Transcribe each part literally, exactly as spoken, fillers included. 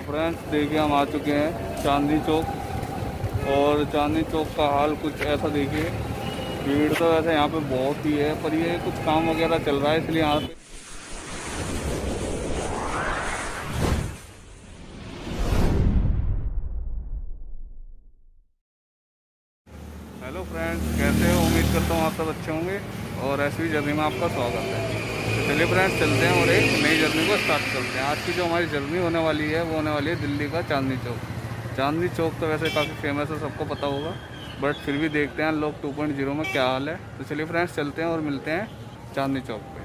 Friends देखिए हम आ चुके हैं चांदनी चौक। और चांदनी चौक का हाल कुछ ऐसा देखिए, भीड़ तो वैसे यहाँ पे बहुत ही है, पर ये कुछ काम वगैरह चल रहा है इसलिए यहाँ पे। हेलो फ्रेंड्स, कैसे हो? उम्मीद करता हूँ आप सब अच्छे होंगे और ऐसी जर्नी में आपका स्वागत है। तो चलिए फ्रेंड्स चलते हैं और एक नई जर्नी को स्टार्ट करते हैं। आज की जो हमारी जर्नी होने वाली है वो होने वाली है दिल्ली का चांदनी चौक। चांदनी चौक तो वैसे काफ़ी फेमस है, सबको पता होगा, बट फिर भी देखते हैं लोग टू पॉइंट ज़ीरो में क्या हाल है। तो चलिए फ्रेंड्स चलते हैं और मिलते हैं चांदनी चौक पे।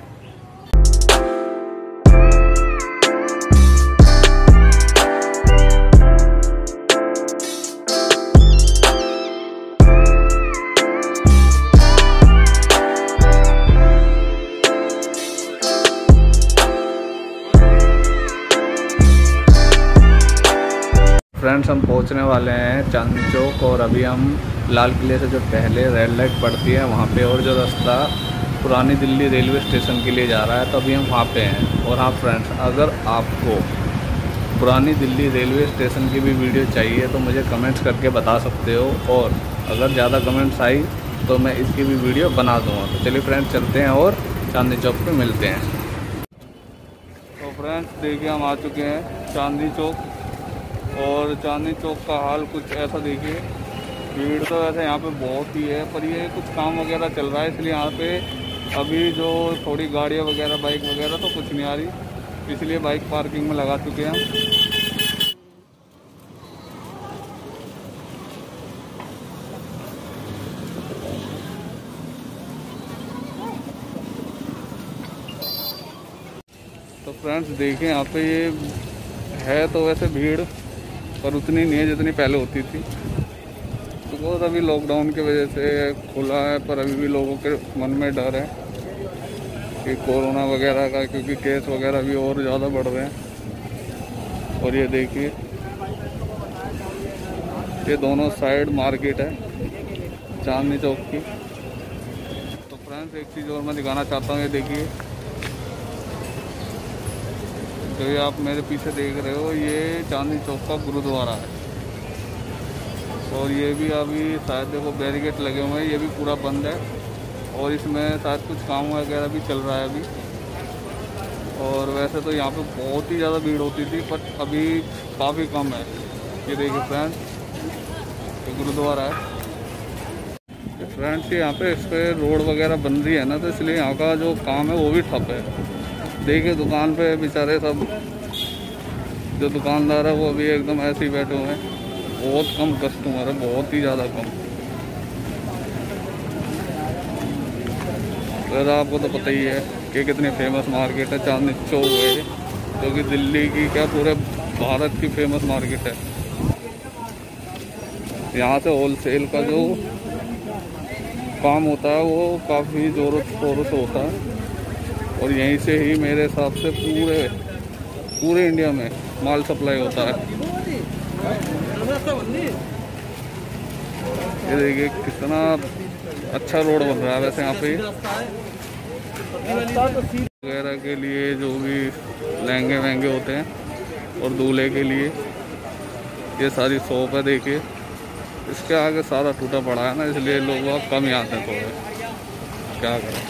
फ्रेंड्स हम पहुंचने वाले हैं चांदनी चौक और अभी हम लाल किले से जो पहले रेड लाइट पड़ती है वहां पे, और जो रास्ता पुरानी दिल्ली रेलवे स्टेशन के लिए जा रहा है, तो अभी हम वहां पे हैं। और हाँ फ्रेंड्स, अगर आपको पुरानी दिल्ली रेलवे स्टेशन की भी वीडियो चाहिए तो मुझे कमेंट्स करके बता सकते हो, और अगर ज़्यादा कमेंट्स आई तो मैं इसकी भी वीडियो बना दूँगा। तो चलिए फ्रेंड्स चलते हैं और चांदनी चौक पर मिलते हैं। तो फ्रेंड्स देखिए हम आ चुके हैं चांदनी चौक। और चांदनी चौक का हाल कुछ ऐसा देखिए, भीड़ तो वैसे यहाँ पे बहुत ही है, पर ये कुछ काम वगैरह चल रहा है इसलिए यहाँ पे अभी जो थोड़ी गाड़ियाँ वगैरह बाइक वगैरह तो कुछ नहीं आ रही, इसलिए बाइक पार्किंग में लगा चुके हैं हम। तो फ्रेंड्स देखिए यहाँ पे ये है तो वैसे भीड़, पर उतनी नहीं है जितनी पहले होती थी। तो बहुत अभी लॉकडाउन की वजह से खुला है, पर अभी भी लोगों के मन में डर है कि कोरोना वगैरह का, क्योंकि केस वगैरह भी और ज़्यादा बढ़ रहे हैं। और ये देखिए ये दोनों साइड मार्केट है चांदनी चौक की। तो फ्रेंड्स एक चीज़ और मैं दिखाना चाहता हूँ, ये देखिए जो ये आप मेरे पीछे देख रहे हो, ये चांदनी चौक का गुरुद्वारा है। और ये भी अभी शायद देखो बैरिकेड लगे हुए हैं, ये भी पूरा बंद है, और इसमें शायद कुछ काम वगैरह भी चल रहा है अभी। और वैसे तो यहाँ पे बहुत ही ज़्यादा भीड़ होती थी, बट अभी काफ़ी कम है। ये देखिए फ्रेंड्स, ये गुरुद्वारा है। फ्रेंड्स यहाँ पे इस पर रोड वगैरह बन रही है ना, तो इसलिए यहाँ का जो काम है वो भी ठप है। देखिए दुकान पे बेचारे सब जो दुकानदार है वो अभी एकदम ऐसे ही बैठे हुए हैं, बहुत कम कस्टमर है, बहुत ही ज़्यादा कम। तो आपको तो पता ही है कि कितनी फेमस मार्केट है चांदनी चौक है, जो कि दिल्ली की क्या पूरे भारत की फेमस मार्केट है। यहाँ से होलसेल का जो काम होता है वो काफ़ी ज़ोरों शोरों से होता है, और यहीं से ही मेरे हिसाब से पूरे पूरे इंडिया में माल सप्लाई होता है। ये देखिए कितना अच्छा रोड बन रहा है वैसे यहाँ पे वगैरह के लिए, जो भी लहंगे वहंगे होते हैं और दूल्हे के लिए, ये सारी शॉप है। देखिए इसके आगे सारा टूटा पड़ा है ना, इसलिए लोग बहुत कम ही आते हैं थोड़े, क्या करें।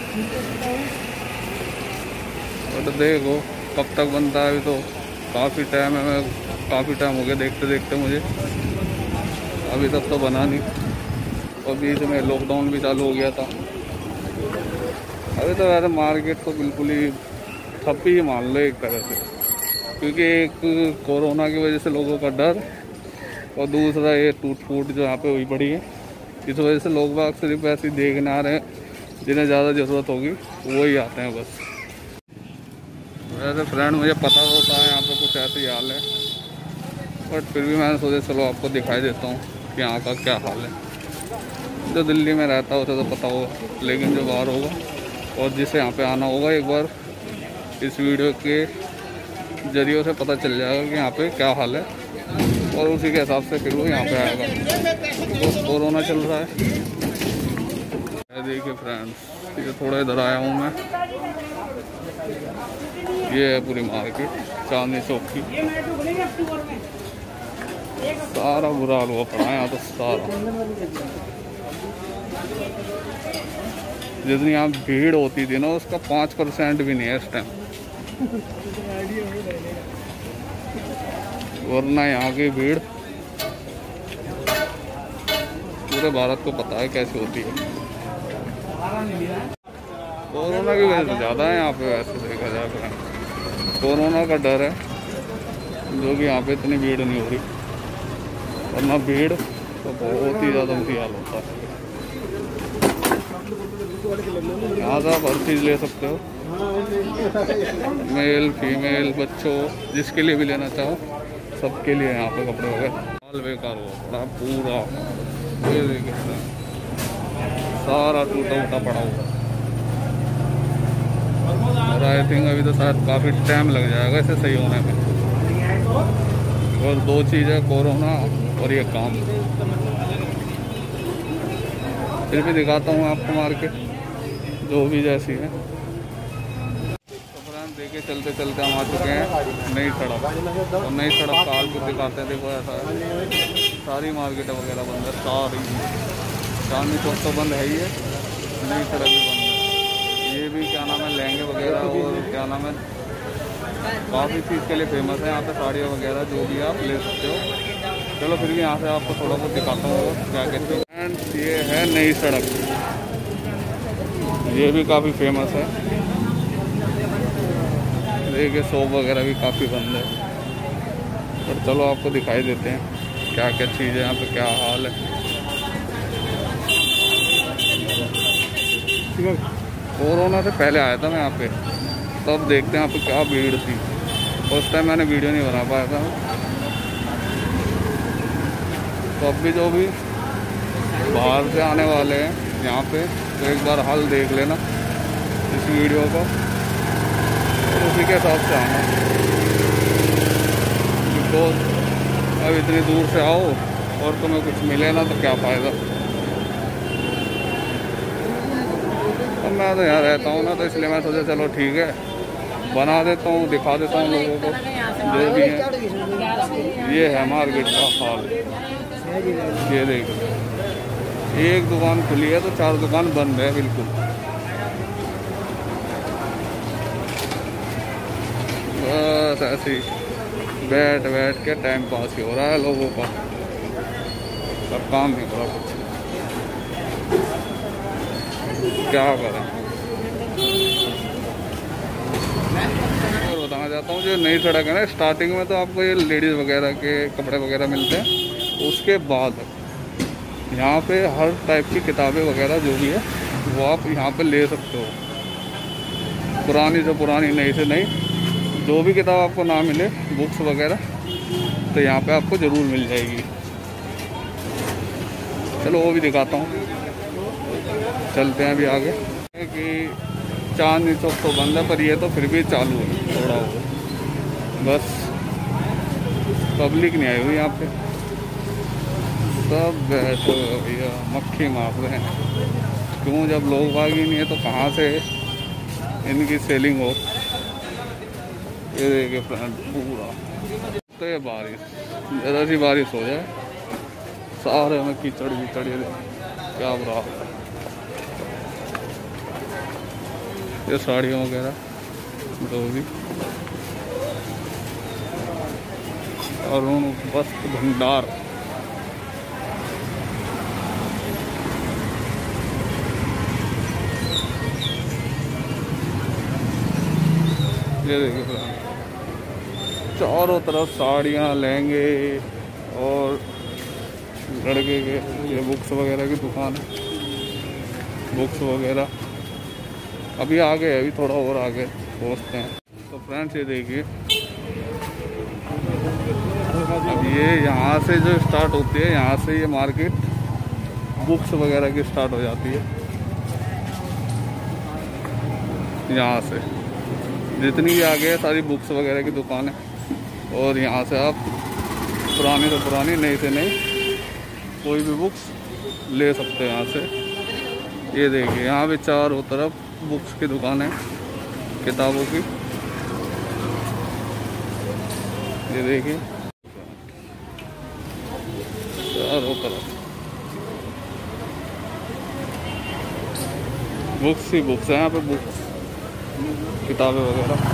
तो देखो कब तक बनता है, अभी तो काफ़ी टाइम है, मैं काफ़ी टाइम हो गया देखते देखते मुझे, अभी तक तो बना नहीं। और बीच में लॉकडाउन भी चालू हो गया था। अभी तो वैसे मार्केट तो बिल्कुल ही ठप ही मान लो एक तरह से, क्योंकि एक कोरोना की वजह से लोगों का डर, और दूसरा ये टूट फूट जो यहाँ पे हुई पड़ी है, इस वजह से लोग बाग सिर्फ ऐसे देखने आ रहे हैं, जिन्हें ज़्यादा ज़रूरत होगी वही आते हैं बस। वैसे फ्रेंड मुझे पता होता है यहाँ पे कुछ ऐसे ही हाल है, बट फिर भी मैंने सोचा चलो आपको दिखाई देता हूँ कि यहाँ का क्या हाल है। जो दिल्ली में रहता है उसे तो पता होगा, लेकिन जो बाहर होगा और जिसे यहाँ पे आना होगा, एक बार इस वीडियो के जरिए से पता चल जाएगा कि यहाँ पे क्या हाल है, और उसी के हिसाब से फिर वो यहाँ पे आएगा। तो कोरोना चल रहा है। देखिए फ्रेंड्स, ये थोड़ा इधर आया हूँ मैं, ये है पूरी मार्केट। चांदनी चौक की। सारा बुरा हाल हुआ पड़ा है यहाँ तो सारा। जितनी यहाँ भीड़ होती थी ना उसका पाँच परसेंट भी नहीं है इस टाइम। वरना यहाँ की भीड़ पूरे भारत को पता है कैसी होती है। कोरोना की वजह से ज़्यादा है यहाँ पे, वैसे देखा जाए तो कोरोना का डर है जो कि यहाँ पे इतनी भीड़ नहीं हो रही, वरना भीड़ तो बहुत ही ज़्यादा बुरी हाल होता है। यहाँ से आप हर चीज़ ले सकते हो, मेल फीमेल बच्चों जिसके लिए भी लेना चाहो सबके लिए यहाँ पे कपड़े वगैरह। माल बेकार हुआ पूरा, ये देखिए सारा टूटा उटा पड़ा हुआ। और आई थिंक अभी तो शायद काफ़ी टाइम लग जाएगा इसे सही होने में। और दो चीज़ है, कोरोना और ये काम। फिर भी दिखाता हूँ आपको मार्केट जो भी जैसी है। देखिए चलते चलते हम आ चुके हैं नई सड़क। और नई सड़क का हाल कुछ दिखाते हैं। देखो ऐसा है, सारी मार्केट वगैरह बंद है, सारी। चांदनी चौक तो बंद है ही है, नई सड़क भी बंद है। ये भी क्या नाम है, लहंगे वगैरह और क्या नाम है, काफ़ी चीज़ के लिए फेमस है यहाँ पे, साड़ियाँ वगैरह जो भी आप ले सकते हो। चलो फिर भी यहाँ से आपको थोड़ा बहुत दिखाता हूँ क्या कहते हैं। एंड ये है नई सड़क, ये भी काफ़ी फेमस है। देखिए शॉप वगैरह भी काफ़ी बंद है, पर चलो आपको दिखाई देते हैं क्या क्या चीज़ है यहाँ पे, क्या हाल है। कोरोना से पहले आया था मैं यहाँ पे, तब देखते हैं यहाँ पे क्या भीड़ थी। उस टाइम मैंने वीडियो नहीं बना पाया था, तो अब भी जो भी बाहर से आने वाले हैं यहाँ पे तो एक बार हाल देख लेना इस वीडियो को, तो उसी के हिसाब से आना। तो अब इतनी दूर से आओ और तुम्हें कुछ मिले ना तो क्या फ़ायदा। अब मैं तो यहाँ रहता हूँ ना, तो इसलिए मैं सोचा चलो ठीक है बना देता हूँ, दिखा देता हूँ लोगों को जो भी है। ये है मार्केट का हाल, ये देखो एक दुकान खुली है तो चार दुकान बंद है बिल्कुल। बस ऐसे ही बैठ बैठ के टाइम पास ही हो रहा है लोगों का, पर काम नहीं हो रहा कुछ, क्या करें। और बताना चाहता हूँ जो नई सड़क है ना, स्टार्टिंग में तो आपको ये लेडीज़ वगैरह के कपड़े वगैरह मिलते हैं। उसके बाद यहाँ पे हर टाइप की किताबें वगैरह जो भी है वो आप यहाँ पे ले सकते हो। पुरानी से पुरानी, नई से नई, जो भी किताब आपको ना मिले, बुक्स वगैरह, तो यहाँ पे आपको ज़रूर मिल जाएगी। चलो वो भी दिखाता हूँ, चलते हैं अभी आगे। कि चांदनी चौक तो बंद है, पर ये तो फिर भी चालू है थोड़ा हो, बस पब्लिक नहीं आई हुई यहाँ पे, सब बैठे भैया मक्खी मार रहे हैं। क्यों, जब लोग बाग ही नहीं है तो कहाँ से इनकी सेलिंग हो। ये देखिए फ्रेंड पूरा तो ये बारिश, ज़रा सी बारिश हो जाए सारे में कीचड़ कीचड़, ये क्या बुरा। ये साड़ियाँ वगैरह जो भी, अरुण वस्त्र भंडार। ये देखिए चारों तरफ साड़ियाँ, लहंगे और लड़के के ये बुक्स वगैरह की दुकान है, बुक्स वगैरह। अभी आगे है, अभी थोड़ा और आगे पहुँचते हैं। तो फ्रेंड्स ये देखिए, अब ये यहाँ से जो स्टार्ट होती है, यहाँ से ये मार्केट बुक्स वगैरह की स्टार्ट हो जाती है। यहाँ से जितनी भी आगे है सारी बुक्स वगैरह की दुकान है। और यहाँ से आप पुरानी से पुरानी, नई से नई कोई भी बुक्स ले सकते हैं यहाँ से। ये देखिए यहाँ पे चारों तरफ बुक्स की दुकान है, किताबों की। ये देखिए चारों तरफ बुक्स ही बुक्स है यहाँ पे, बुक्स किताबें वगैरह।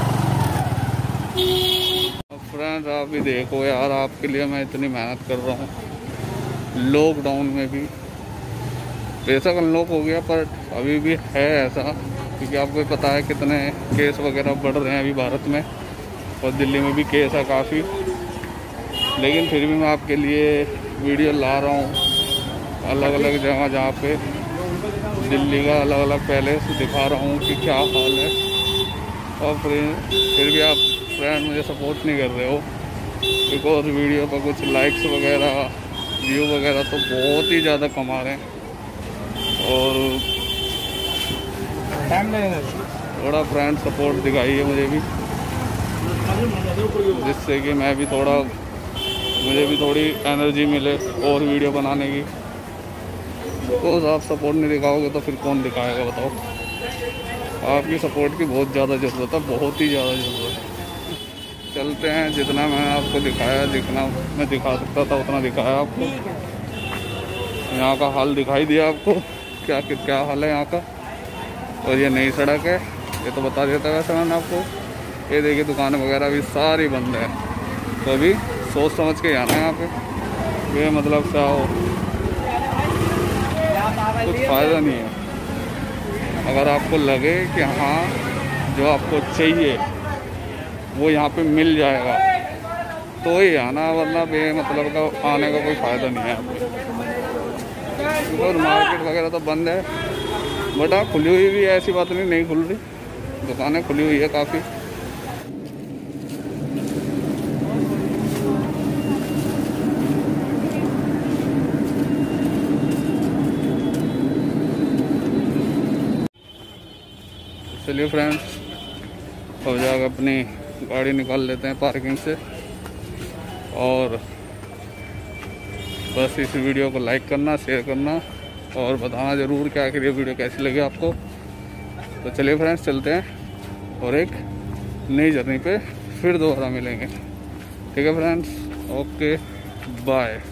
फ्रेंड्स आप भी देखो यार, आपके लिए मैं इतनी मेहनत कर रहा हूँ लॉकडाउन में भी। बेशक अनलॉक हो गया पर अभी भी है ऐसा, क्योंकि आपको पता है कितने केस वगैरह बढ़ रहे हैं अभी भारत में, और दिल्ली में भी केस है काफ़ी। लेकिन फिर भी मैं आपके लिए वीडियो ला रहा हूँ अलग अलग जगह जहाँ पे दिल्ली का अलग अलग पैलेस दिखा रहा हूँ कि क्या हाल है। और फिर फिर भी आप फ्रेंड मुझे सपोर्ट नहीं कर रहे हो, बिकॉज वीडियो पर कुछ लाइक्स वगैरह व्यू वगैरह तो बहुत ही ज़्यादा कमा रहे हैं। और थोड़ा फ्रेंड सपोर्ट दिखाइए मुझे भी, जिससे कि मैं भी थोड़ा मुझे भी थोड़ी एनर्जी मिले और वीडियो बनाने की। बिकॉज आप सपोर्ट नहीं दिखाओगे तो फिर कौन दिखाएगा बताओ। आपकी सपोर्ट की बहुत ज़्यादा ज़रूरत है, बहुत ही ज़्यादा ज़रूरत है। चलते हैं, जितना मैंने आपको दिखाया, जितना मैं दिखा सकता था उतना दिखाया आपको। यहाँ का हाल दिखाई दिया आपको, क्या क्या हाल है यहाँ का। और ये नई सड़क है, ये तो बता देता है वैसे मैंने आपको। ये देखिए दुकानें वगैरह भी सारी बंद है, तो अभी सोच समझ के आना है यहाँ पे। ये मतलब क्या हो, कुछ फ़ायदा नहीं है। अगर आपको लगे कि हाँ जो आपको चाहिए वो यहाँ पे मिल जाएगा तो ही आना, वरना बेमतलब का आने का कोई फ़ायदा नहीं है यहाँ पे। और मार्केट वगैरह तो बंद है, बट हाँ खुली हुई भी है, ऐसी बात नहीं नहीं खुल रही, दुकानें खुली हुई है काफ़ी। चलिए फ्रेंड्स, अब जाकर अपनी गाड़ी निकाल लेते हैं पार्किंग से। और बस इस वीडियो को लाइक करना, शेयर करना और बताना ज़रूर कि आखिर ये वीडियो कैसी लगी आपको। तो चलिए फ्रेंड्स चलते हैं और एक नई जर्नी पे फिर दोबारा मिलेंगे। ठीक है फ्रेंड्स, ओके बाय।